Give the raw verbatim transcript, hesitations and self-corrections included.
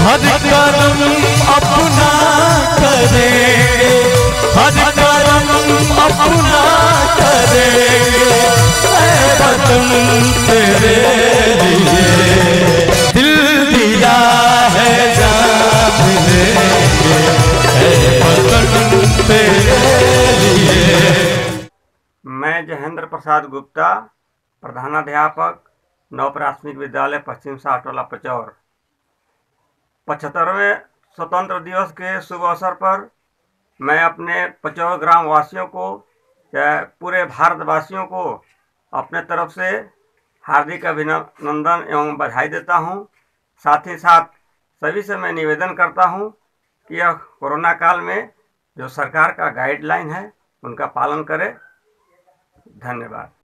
हर कर्म अपना करेंगे, हर कर्म अपना करेंगे, ऐ वतन तेरे लिए दिल दिया है, जान देंगे, ऐ वतन तेरे लिए। मैं जयेंद्र प्रसाद गुप्ता, प्रधानाध्यापक नव प्राथमिक विद्यालय पश्चिम साटोला पचौर। पचहत्तरवें स्वतंत्र दिवस के शुभ अवसर पर मैं अपने पचौर ग्राम वासियों को या पूरे भारतवासियों को अपने तरफ से हार्दिक अभिनंदन एवं बधाई देता हूं। साथ ही साथ सभी से मैं निवेदन करता हूं कि यह कोरोना काल में जो सरकार का गाइडलाइन है उनका पालन करें। धन्यवाद।